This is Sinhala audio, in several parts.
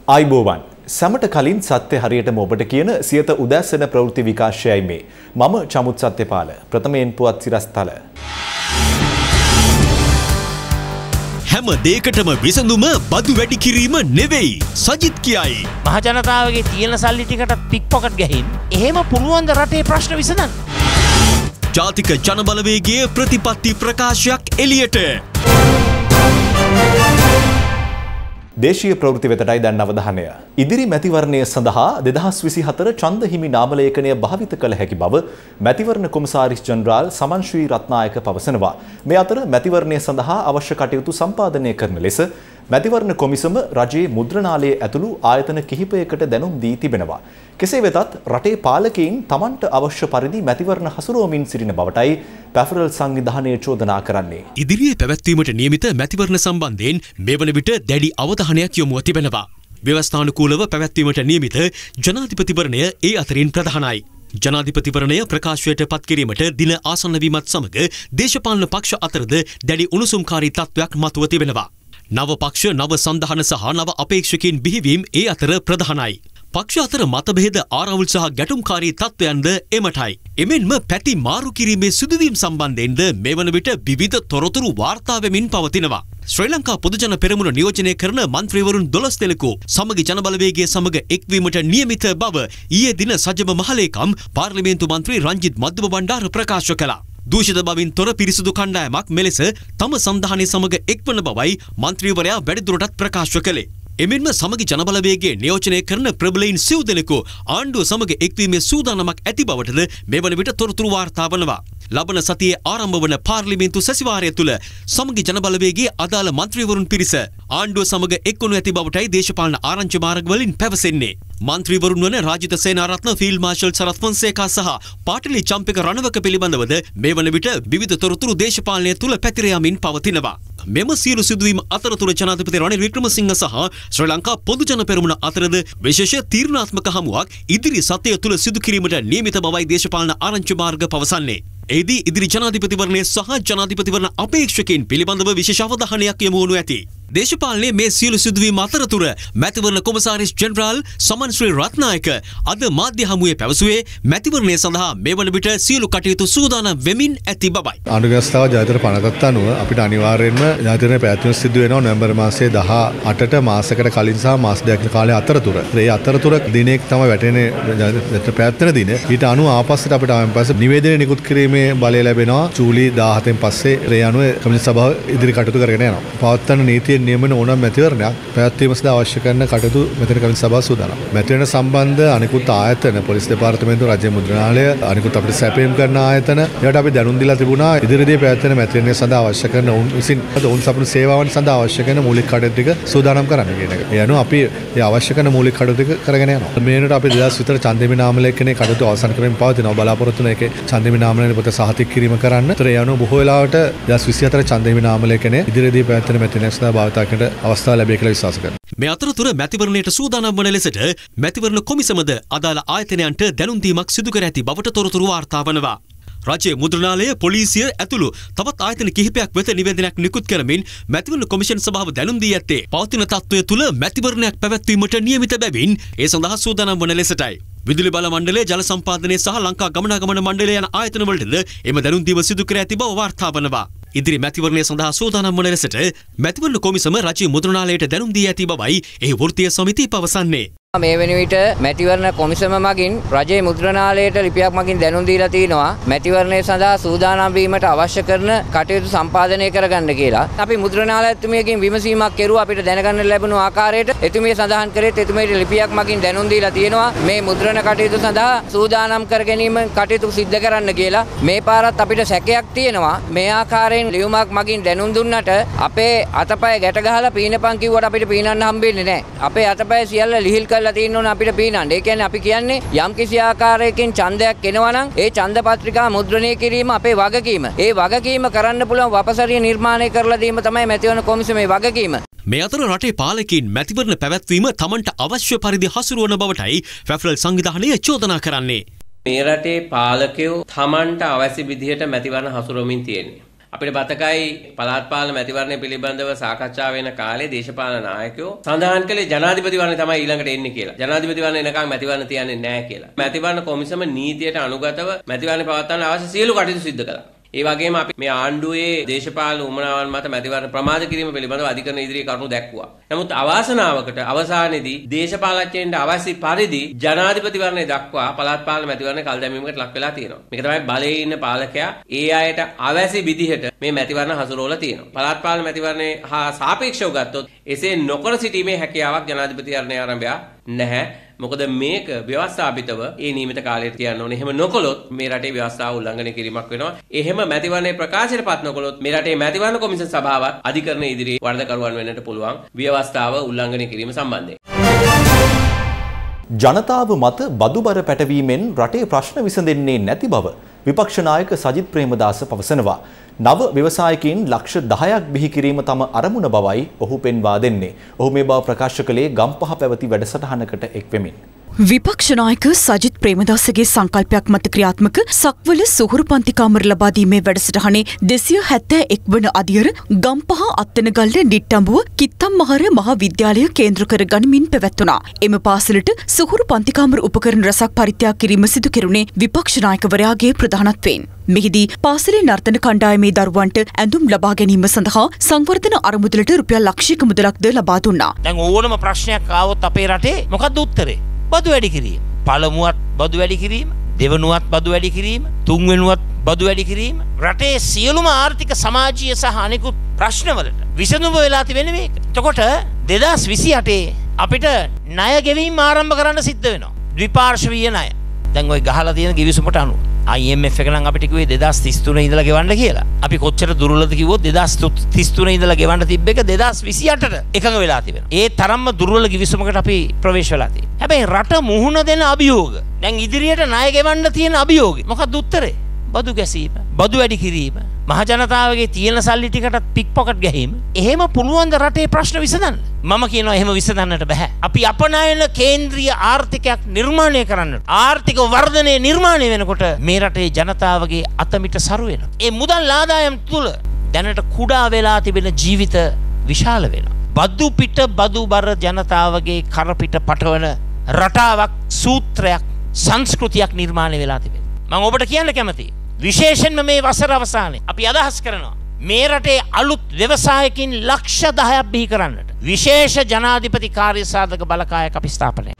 ආයිබෝවන් සමට කලින් සත්‍ය හරියටම ඔබට කියන සියත උදෑසන ප්‍රවෘත්ති විකාශයයි මේ මම චමුත් සත්‍යපාල ප්‍රථමයෙන් පුවත් සිරස්තල හැම දෙයකටම විසඳුම බදු වැඩි කිරීම නෙවෙයි සජිත් කියයි මහ ජනතාවගේ තියෙන සල්ලි ටිකට පික් පොකට් ගහින් එහෙම පුළුවන් ද රටේ ප්‍රශ්න විසඳන්න ජාතික ජනබලවේගයේ ප්‍රතිපත්ති ප්‍රකාශයක් එළියට දේශීය ප්‍රවෘත්ති වෙතටයි දැන් අවධානය. ඉදිරි මැතිවරණය සඳහා 2024 ඡන්ද හිමි නාම ලේඛනය භාවිත කළ හැකි බව මැතිවරණ කොමසාරිස් ජෙනරාල් සමන් ශ්‍රී රත්නායක පවසනවා. මේ අතර මැතිවරණය සඳහා අවශ්‍ය කටයුතු සම්පාදනය කරන ලෙස මැතිවරණ කොමිසම රජයේ මුද්‍රණාලය ඇතුළු ආයතන කිහිපයකට දැනුම් දී තිබෙනවා. කෙසේ වෙතත් රටේ පාලකයින් තමන්ට අවශ්‍ය පරිදි මැතිවරණ හසුරුවමින් සිටින බවටයි පැෆරල් සංවිධානය චෝදනා කරන්නේ. ඉදිරියේ පැවැත්වීමට නියමිත මැතිවරණ සම්බන්ධයෙන් මේ වන විට දැඩි අවධානයක් යොමුව තිබෙනවා. ව්‍යවස්ථානුකූලව පැවැත්වීමට නියමිත ජනාධිපතිවරණය ඒ අතරින් ප්‍රධානයි. ජනාධිපතිවරණය ප්‍රකාශයට පත් කිරීමට දින ආසන්න වීමත් සමග දේශපාලන පක්ෂ අතරද දැඩි උණුසුම්කාරී තත්ත්වයක් මතුව තිබෙනවා. නව පක්ෂ නව සන්ධාන සහ නව අපේක්ෂකයින් බිහිවීම ඒ අතර ප්‍රධානයි. පක්ෂ අතර මතභේද ආරවුල් සහ ගැටුම්කාරී තත්ත්වයන්ද එමටයි. එමෙන්ම පැති මාරු කිරීමේ සිදුවීම් සම්බන්ධයෙන්ද මේ වන විට විවිධ තොරතුරු වාර්තා වෙමින් පවතිනවා. ශ්‍රී ලංකා පොදුජන පෙරමුණ නියෝජනය කරන මන්ත්‍රීවරුන් 12 දෙනෙකු සමගි ජනබලවේගයේ සමග එක්වීමට නියමිත බව ඊයේ දින සජ්ජම මහලේකම් පාර්ලිමේන්තු මන්ත්‍රී රංජිත් මද්දුම බණ්ඩාර ප්‍රකාශ කළා. දූෂිත බවින් තොර පිරිසුදු කණ්ඩායමක් මෙලෙස තම සන්ධානය සමග එක්වන බවයි මන්ත්‍රීවරයා වැඩිදුරටත් ප්‍රකාශ කළේ. එමෙන්ම සමගි ජනබලවේගයේ නියෝජනය කරන ප්‍රබලයින් සිව් දෙනෙකු ආණ්ඩුව සමග එක්වීමේ සූදානමක් ඇති බවටද මේ වන විට තොරතුරු වාර්තා වනවා. ලබන සතියේ ආරම්භ වන පාර්ලිමේන්තු සැසිවාරය තුළ සමගි ජනබලවේගයේ අදාළ මන්ත්‍රීවරුන් පිරිස ආණ්ඩුව සමග එක්වනු ඇති බවටයි දේශපාලන ආරංචි මාර්ගවලින් පැවසෙන්නේ. මන්ත්‍රීවරුන් වන රාජිත සේනාරත්න ෆීල්ඩ් මාර්ෂල් සරත් ෆොන්සේකා සහ පාටිලි චම්පක රණවක පිළිබඳවද මේ වන විට විවිධ තොරතුරු දේශපාලනය තුළ පැතිර යමින් පවතිනවා. මෙම සියලු සිදුවීම් අතරතුර ජනාධිපති රනිල් වික්‍රමසිංහ සහ ශ්‍රී ලංකා පොදුජන පෙරමුණ අතරද විශේෂ තීරණාත්මක හමුවක් ඉදිරි සතිය තුළ සිදු කිරීමට නියමිත බවයි දේශපාලන ආරංචි මාර්ග පවසන්නේ. එෙහිදී ඉදිරි ජනාධිපතිවරණය සහ ජනාධිපතිවරණ අපේක්ෂකයින් පිළිබඳව විශේෂ අවධානයක් යොමු වනු ඇති. දේශපාලනයේ මේ සියලු සිදුවීම් අතරතුර මැතිවරණ කොමසාරිස් ජෙනරාල් සමන් ශ්‍රී රත්නායක අද මාධ්‍ය හමුවේ පැවසුවේ මැතිවරණය සඳහා මේ වන විට සියලු කටයුතු සූදානම් වෙමින් ඇති බවයි. ආණ්ඩු ව්‍යවස්ථාව ජාතික පනතත් අනුව අපිට අනිවාර්යයෙන්ම ජාතික පැවැත්වීම සිදු වෙනවා නොවැම්බර් මාසයේ 18ට මාසයකට කලින් සහ මාස දෙකක කාලය අතරතුර. ඒ අතරතුර දිනයක් තමයි වැටෙන්නේ ජාතික පැවැත්වෙන දින. ඊට අනුව ආපස්සට අපිට ආවෙන් පස්සේ නිවේදනය නිකුත් කිරීමේ බලය ලැබෙනවා. ජූලි 17න් පස්සේ ඒ අනුව කමිටු සභාව ඉදිරි කටයුතු කරගෙන යනවා. පවත්වන නීතිය නියමන ඕනම මැතිවරණයක් පැවැත්වීම සඳහා අවශ්‍ය කරන කටයුතු මෙතන කමිටු සභාව සූදානම්. මැතිවරණ සම්බන්ධ අනිකුත් ආයතන පොලිස් දෙපාර්තමේන්තුව රාජ්‍ය මුද්‍රණාලය අනිකුත් අපිට සැපයීම් කරන ආයතන ඒවට අපි දැනුම් දීලා තිබුණා ඉදිරියේදී පැවැත්වෙන මැතිවරණය සඳහා අවශ්‍ය කරන ඔවුන් විසින් ඔවුන් සපුරු සේවාවන් සඳහා අවශ්‍ය කරන මූලික කටයුතු ටික සූදානම් කරන්න කියන එක. ඒ අනුව අපි ඒ අවශ්‍ය කරන මූලික කටයුතු ටික කරගෙන යනවා. මේ වෙනකොට අපි 2000 විතර ඡන්ද හිමි නාම ලේඛනයේ කටයුතු අවසන් කරමින් පවතිනවා. බලාපොරොත්තු වෙන එකේ ඡන්ද හිමි නාම ලේඛනය පොත සහතික කිරීම කරන්න. ඒතර ඒ අනුව බොහෝ වෙලාවට 2024 ඡන්ද හිමි නාම ලේඛනය ඉදිරියේදී පැවැත්වෙන මැතිවරණය සඳහා භාවිත කරන අවස්ථාව ලැබේ කියලා විශ්වාස කරනවා. මේ අතරතුර මැතිවරණයට සූදානම් වන ලෙසට මැතිවරණ කොමිසමද අදාළ ආයතනයන්ට දැනුම් දීමක් සිදු කර ඇති බවට තොරතුරු වාර්තා වනවා. රජයේ මුද්‍රණාලය පොලිසිය ඇතුළු තවත් ආයතන කිහිපයක් වෙත නිවේදනයක් නිකුත් කරමින් මැතිවරණ කොමිෂන් සභාව දැනුම් දී ඇත්තේ පවතින තත්ත්වය තුළ මැතිවරණයක් පැවැත්වීමට නියමිත බැවින් ඒ සඳහා සූදානම් වන ලෙසටයි. විදුලි බල මණ්ඩලය ජල සම්පාදනය සහ ලංකා ගමනාගමන මණ්ඩලය යන ආයතන වලටද එම දැනුම් දීම සිදු කර ඇති බව වාර්තා වනවා. ඉදිරි මැතිවරණය සඳහා සූදානම් වන ලෙසට මැතිවරණ කොමිසම රජයේ මුද්‍රණාලයට දැනුම් දී ඇති බවයි එහි වෘත්තීය සමිතිය පවසන්නේ. මේ වෙන විට මැතිවරණ කොමිසම මගින් රජයේ මුද්‍රණාලයට ලිපියක් මගින් දැනුම් දීලා තිනවා මැතිවරණය සඳහා සූදානම් වීමට අවශ්‍ය කරන කටයුතු සම්පාදනය කරගන්න කියලා. අපි මුද්‍රණාලයතුමියකින් විමසීමක් කෙරුවා අපිට දැනගන්න ලැබුණු ආකාරයට එතුමිය සඳහන් කරේ එතුමියට ලිපියක් මගින් දැනුම් දීලා තියෙනවා මේ මුද්‍රණ කටයුතු සඳහා සූදානම් කර ගැනීම කටයුතු සිද්ධ කරන්න කියලා. මේ පාරත් අපිට සැකයක් තියෙනවා මේ ආකාරයෙන් ලියුමක් මගින් දැනුම් දුන්නට අපේ අතපය ගැට ගහලා පීනපන් කිව්වට අපිට පීනන්න හම්බෙන්නේ නැහැ. අපේ අතපය සියල්ල ලිහිල් කරලා තියෙන්න ඕන අපිට පීනන්න. ඒ කියන්නේ අපි කියන්නේ යම් කිසි ආකාරයකින් ඡන්දයක් එනවා නම් ඒ ඡන්ද පත්‍රිකා මුද්‍රණය කිරීම අපේ වගකීම. ඒ වගකීම කරන්න පුළුවන් වපසරිය නිර්මාණය කරලා දීම තමයි මැතිවරණ කොමිසමේ වගකීම. මේ අතර රටේ පාලකයින් මැතිවරණ පැවැත්වීම තමන්ට අවශ්‍ය පරිදි හසුරුවන බවටයි පැෆරල් සංවිධානය චෝදනා කරන්නේ. මේ රටේ පාලකයෝ තමන්ට අවශ්‍ය විදිහට මැතිවරණ හසුරුවමින් තියෙන්නේ. අපිට බතකයි පළාත් පාලන මැතිවරණය පිළිබඳව සාකච්ඡා වෙන කාලේ දේශපාලන නායකයෝ සඳහන් කළේ ජනාධිපතිවරණය තමයි ඊළඟට එන්නේ කියලා. ජනාධිපතිවරණය එනකන් මැතිවරණ තියන්නේ නැහැ කියලා. මැතිවරණ කොමිසම නීතියට අනුගතව මැතිවරණ පවත්වන්න අවශ්‍ය සියලු කටයුතු සිදු කළා. ඒ වගේම අපි මේ ආණ්ඩුවේ දේශපාලන උමනාවන් මත මැතිවරණ ප්‍රමාද කිරීම පිළිබඳව අධිකරණ ඉදිරියේ කරුණු දැක්වුවා. නමුත් අවාසනාවකට අවසානයේදී දේශපාලඥයින්ට අවශ්‍ය පරිදි ජනාධිපතිවරණය දක්වා පළාත් පාලන මැතිවරණ කල් දැමීමකට ලක් වෙලා තියෙනවා. මේක තමයි බලයේ ඉන්න පාලකයා ඒ අයට අවශ්‍ය විදිහට මේ මැතිවරණ හසුරුවලා තියෙනවා. පළාත් පාලන මැතිවරණය හා සාපේක්ෂව ගත්තොත් එසේ නොකර සිටීමේ හැකියාවක් ජනාධිපතිවරණය ආරම්භය නැහැ. මොකද මේක ව්‍යවස්ථාපිතව ඒ නියමිත කාලයට තියන්න ඕනේ. එහෙම නොකළොත් මේ රටේ ව්‍යවස්ථාව උල්ලංඝනය කිරීමක් වෙනවා. එහෙම මැතිවරණයේ ප්‍රකාශයටපත් නොකළොත් මේ රටේ මැතිවරණ කොමිසම සභාවත් අධිකරණ ඉදිරියේ වරදකරුවන් වෙන්නට පුළුවන් ව්‍යවස්ථාව උල්ලංඝනය කිරීම සම්බන්ධයෙන්. ජනතාව මත බදුබර පැටවීමෙන් රටේ ප්‍රශ්න විසඳෙන්නේ නැති බව විපක්ෂ නායක සජිත් ප්‍රේමදාස පවසනවා. නව ව්‍යවසායකින් ලක්ෂ 10ක් බිහි කිරීම තම අරමුණ බවයි ඔහු පෙන්වා දෙන්නේ. ඔහු මේ බව ප්‍රකාශ කළේ ගම්පහ පැවති වැඩසටහනකට එක් වෙමින්. විපක්ෂ නායක සජිත් ප්‍රේමදාසගේ සංකල්පයක් මත ක්‍රියාත්මක සක්වල සුහුරු පන්ති කාමර ලබා දීමේ වැඩසටහනේ 271 වන අදියර ගම්පහ අත්තනගල්ල නිට්ටඹුව කිත්තම්මහර මහා විද්‍යාලය කේන්ද්‍ර කර ගනිමින් පැවැත්වුණා. එම පාසලට සුහුරු පන්ති කාමර උපකරණ රසක් පරිත්‍යාග කිරීම සිදු කෙරුණේ විපක්ෂ නායකවරයාගේ ප්‍රධානත්වයෙන්. මෙහිදී පාසලේ නර්තන කණ්ඩායමේ දරුවන්ට ඇඳුම් ලබා ගැනීම සඳහා සංවර්ධන අරමුදලට රුපියල් ලක්ෂයක මුදලක්ද ලබා දුන්නා. දැන් ඕනම ප්‍රශ්නයක් ආවොත් අපේ රටේ මොකක්ද උත්තරේ? බදු වැඩි කිරීම. පළමුවත් බදු වැඩි කිරීම, දෙවනුවත් බදු වැඩි කිරීම, තුන්වෙනුවත් බදු වැඩි කිරීම. රටේ සියලුම ආර්ථික සමාජීය සහ අනෙකුත් ප්‍රශ්නවලට විසඳුම වෙලා තිබෙන්නේ මේක. එතකොට 2028 අපිට ණය ගෙවීම ආරම්භ කරන්න සිද්ධ වෙනවා. ද්විපාර්ශ්වීය ණය. දැන් ওই ගහලා තියෙන කිවිසුමට අනුව IMF එක නම් අපිට කිව්වේ 2033 ඉඳලා ගෙවන්න කියලා. අපි කොච්චර දුර්වලද කිව්වොත් 2033 ඉඳලා ගෙවන්න තිබ්බ එක 2028ට එකඟ වෙලා තිබෙනවා. ඒ තරම්ම දුර්වල කිවිසුමකට අපි ප්‍රවේශ වෙලා තියෙනවා. හැබැයි රට මුහුණ දෙන අභියෝග. දැන් ඉදිරියට ණය ගෙවන්න තියෙන අභියෝගය. මොකක්ද උත්තරේ? බදු ගැසීම, බදු වැඩි කිරීම, මහ ජනතාවගේ තියෙන සල්ලි ටිකටත් පික් පොකට් ගැහිම. එහෙම පුළුවන් ද රටේ ප්‍රශ්න විසඳන්න? මම කියනවා එහෙම විසඳන්නට බෑ. අපි අපනයන කේන්ද්‍රීය ආර්ථිකයක් නිර්මාණය කරන්නට, ආර්ථික වර්ධනය නිර්මාණය වෙනකොට මේ රටේ ජනතාවගේ අතමිට සරු වෙනවා. ඒ මුදල් ආදායම් තුල දැනට කුඩා වෙලා තිබෙන ජීවිත විශාල වෙනවා. බදු පිට බදු බර ජනතාවගේ කරපිට පටවන රටාවක්, සූත්‍රයක්, සංස්කෘතියක් නිර්මාණය වෙලා තිබෙනවා. මම ඔබට කියන්න කැමතියි. විශේෂයෙන්ම මේ වසර අවසානයේ අපි අදහස් කරනවා මේ රටේ අලුත් ව්‍යවසායකින් ලක්ෂ 10ක් බිහි කරන්නට විශේෂ ජනාධිපති කාර්යසාධක බලකායක් අපි ස්ථාපනය.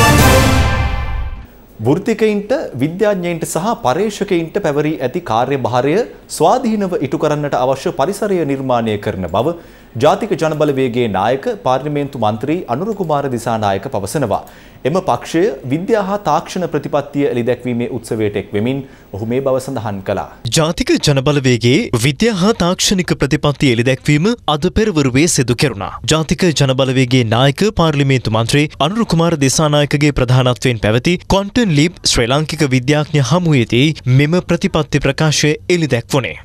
වෘත්තිකයින්ට, විද්‍යාඥයින්ට සහ පර්යේෂකයින්ට පැවරී ඇති කාර්යභාරය ස්වාධීනව ඉටු කරන්නට අවශ්‍ය පරිසරය නිර්මාණය කරන බව ජාතික ජනබලවේගයේ නායක පාර්ලිමේන්තු මන්ත්‍රී අනුර කුමාර දිසානායක පවසනවා. එම පක්ෂය විද්‍යා හා තාක්ෂණ ප්‍රතිපත්තිය එළිදැක්වීමේ උත්සවයට එක් වෙමින් ඔහු මේ බව සඳහන් කළා. ජාතික ජනබලවේගයේ විද්‍යා හා තාක්ෂණික ප්‍රතිපත්තිය එළිදැක්වීම අද පෙරවරුවේ සිදු කෙරුණා. ජාතික ජනබලවේගයේ නායක පාර්ලිමේන්තු මන්ත්‍රී අනුර කුමාර දිසානායකගේ ප්‍රධානත්වයෙන් පැවති ක්වොන්ටම් ලීප් ශ්‍රී ලාංකික විද්‍යාඥ හමුවේදී මෙම ප්‍රතිපත්ති ප්‍රකාශය එළිදැක්වුණේ.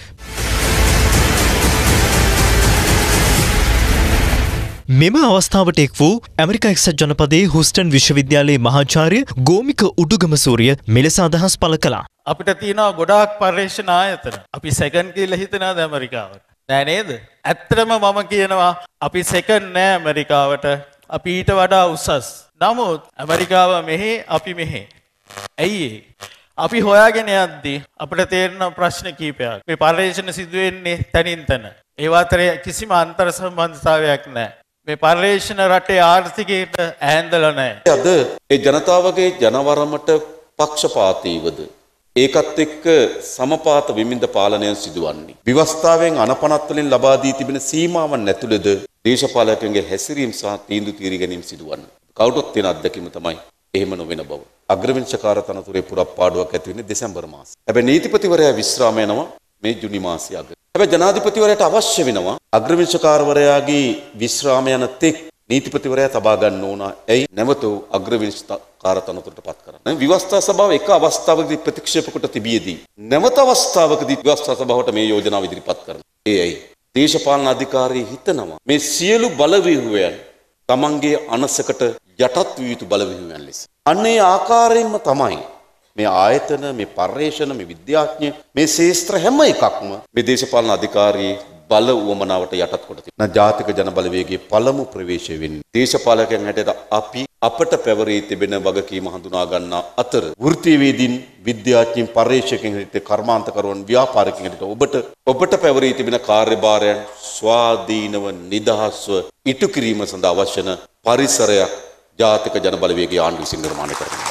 මෙම අවස්ථාවට එක් වූ ඇමරිකා එක්සත් ජනපදයේ හුස්ටන් විශ්වවිද්‍යාලයේ මහාචාර්ය ගෝමික උඩුගම සූරිය මෙලෙස අදහස් පළ කළා. අපිට තියෙනවා ගොඩාක් පර්යේෂණ ආයතන. අපි සෙකන්ඩ් කියලා හිතනවාද ඇමරිකාවට? නෑ නේද? ඇත්තටම මම කියනවා අපි සෙකන්ඩ් නෑ ඇමරිකාවට. අපි ඊට වඩා උසස්. නමුත් ඇමරිකාව මෙහි, අපි මෙහි. ඇයි ඒ? අපි හොයාගෙන යද්දී අපිට තේරෙන ප්‍රශ්න කීපයක්. මේ පර්යේෂණ සිදු වෙන්නේ තනින් තන. ඒව අතරේ කිසිම අන්තර් සම්බන්ධතාවයක් නෑ. මේ පර්යේෂණ රටේ ආර්ථිකයට ඈඳලා නැහැ. අද ඒ ජනතාවගේ ජනවරමට පක්ෂපාතීවද ඒකත් එක්ක සමපාත විමින්ද පාලනය සිදුවන්නේ. ව්‍යවස්ථාවෙන් අනපනත් වලින් ලබා දී තිබෙන සීමාවන් ඇතුළේද දේශපාලකයන්ගේ හැසිරීම සහ තීන්දුව තීරී ගැනීම සිදුවන්නේ. කවුරුත් තියෙන අත්දැකීම තමයි එහෙම නොවන බව. අග්‍රවිංශකාර තනතුරේ පුරප්පාඩුවක් ඇති වෙන්නේ දෙසැම්බර් මාසයේ. හැබැයි නීතිපතිවරයා විශ්‍රාම යනවා මේ ජුනි මාසයේ අග. හැබැයි ජනාධිපතිවරයාට අවශ්‍ය වෙනවා අග්‍රවිංශකාරවරයාගේ විශ්‍රාම යන තෙක් නීතිපතිවරයා තබා ගන්න ඕන. ඇයි නැවත අග්‍රවිංශකාර තනතුරට පත් කරන්න. විවස්ථා සභාව එක අවස්ථාවකදී ප්‍රතික්ෂේප කොට තිබියදී නැවත අවස්ථාවකදී විවස්ථා සභාවට මේ යෝජනාව ඉදිරිපත් කරනවා. ඒ ඇයි? දේශපාලන අධිකාරී හිතනවා මේ සියලු බලවේගයන් තමන්ගේ අනසකට යටත් විය යුතු බලවේගයන් ලෙස. අන්න ඒ ආකාරයෙන්ම තමයි මේ ආයතන, මේ පර්යේෂණ, මේ විද්‍යාඥ, මේ ශාස්ත්‍ර හැම එකක්ම මේ දේශපාලන අධිකාරී බල උවමනාවට යටත් කොට තියෙනවා. ජාතික ජන බලවේගයේ පළමු ප්‍රවේශය වෙන්නේ දේශපාලකයන් හැටියට අපි අපට පැවරී තිබෙන වගකීම හඳුනා ගන්නා අතර වෘත්තීයවේදීන්, විද්‍යාඥයින්, පර්යේෂකයන් හැටියට, කර්මාන්තකරුවන්, ව්‍යාපාරිකයන් හැටියට ඔබට පැවරී තිබෙන කාර්යභාරයන් ස්වාධීනව නිදහස්ව ඉටු කිරීම සඳහා අවශ්‍ය වන පරිසරයක් ජාතික ජන බලවේගයේ ආණ්ඩුව විසින් නිර්මාණය කරනවා.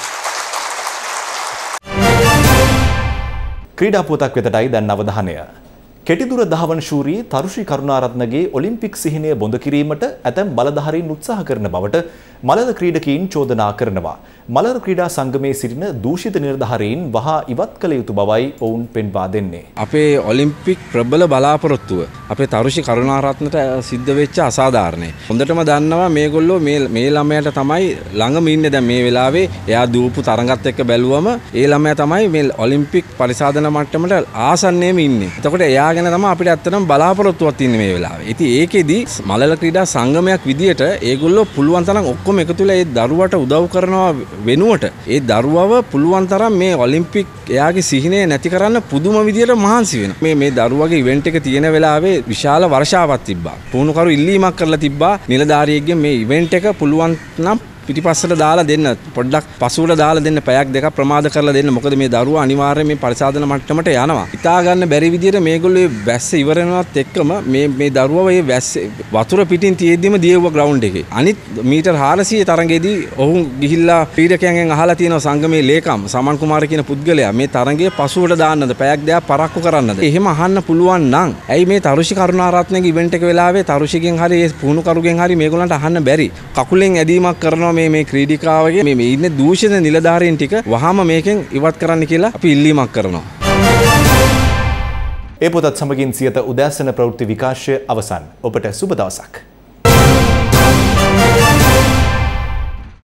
ක්‍රීඩා පුවතක් වෙතටයි දැන් අවධානය. කෙටිදුර දහවන ශූරී තරුෂි කරුණාරත්නගේ ඔලිම්පික් සිහිනය බොඳ කිරීමට ඇතැම් බලධාරීන් උත්සාහ කරන බවට මලද ක්‍රීඩකීන් චෝදනා කරනවා. මලද ක්‍රීඩා සංගමයේ සිටින දූෂිත නිලධාරීන් වහා ඉවත් කළ යුතු බවයි ඔවුන් පෙන්වා දෙන්නේ. අපේ ඔලිම්පික් ප්‍රබල බලාපොරොත්තුව අපේ තරුෂි කරුණාරත්නට සිද්ධ වෙච්ච අසාධාරණය. හොඳටම දන්නවා මේගොල්ලෝ මේ ළමයාට තමයි ළඟම ඉන්නේ දැන් මේ වෙලාවේ. එයා දූපු තරඟත් එක්ක බැලුවම ඒ ළමයා තමයි මේ ඔලිම්පික් පරිසාධන මට්ටමට ආසන්නයේම ඉන්නේ. එතකොට එයා ගැන තමයි අපිට ඇත්තටම බලාපොරොත්තුවක් තියෙන්නේ මේ වෙලාවේ. ඉතින් ඒකෙදි මලල ක්‍රීඩා සංගමයක් විදියට ඒගොල්ලෝ පුළුවන් තරම් ඔක්කොම එකතු වෙලා ඒ දරුවට උදව් කරනවා වෙනුවට ඒ දරුවව පුළුවන් තරම් මේ ඔලිම්පික් එයාගේ සිහිනය නැති කරන්න පුදුම විදියට මහන්සි වෙනවා. මේ දරුවගේ ඉවෙන්ට් එක තියෙන වෙලාවේ විශාල වර්ෂාවක් තිබ්බා. පුහුණුකරු ඉල්ලීමක් කරලා තිබ්බා නිලධාරියෙක්ගෙන් මේ ඉවෙන්ට් එක පුළුවන් නම් පිටිපස්සට දාලා දෙන්න, පොඩ්ඩක් පසුවට දාලා දෙන්න, පැයක් දෙකක් ප්‍රමාද කරලා දෙන්න. මොකද මේ දරුවා අනිවාර්යයෙන් මේ පරිසාධන මට්ටමට යනවා. හිතා ගන්න බැරි විදියට මේගොල්ලෝ වැස්ස ඉවර වෙනවත් එක්කම මේ දරුවා මේ වැස්ස වතුර පිටින් තියෙද්දිම දියෙව්වා ග්‍රවුන්ඩ් එකේ. අනිත් මීටර් 400 තරඟෙදී ඔහු ගිහිල්ලා ක්‍රීඩකයන්ගෙන් අහලා තියෙනවා සංගමේ ලේකම් සමන් කුමාර කියන පුද්ගලයා මේ තරඟයේ පසුවට දාන්නද, පැයක් දෙකක් පරක්කු කරන්නද? එහෙම අහන්න පුළුවන් නම් ඇයි මේ තරුෂි කරුණාරත්නගේ ඉවෙන්ට් එක වෙලාවේ තරුෂිගෙන් හරි ඒ පුහුණුකරුගෙන් හරි මේගොල්ලන්ට අහන්න බැරි? කකුලෙන් ඇදීමක් කරනවා මේ ක්‍රීඩිකාවගේ මේ ඉන්නේ දූෂිත නිලධාරීන් ටික වහාම මේකෙන් ඉවත් කරන්න කියලා අපි ඉල්ලීමක් කරනවා. ඒ පොතත් සමගින් සියත උදෑසන ප්‍රවෘත්ති විකාශය අවසන්. ඔබට සුබ දවසක්.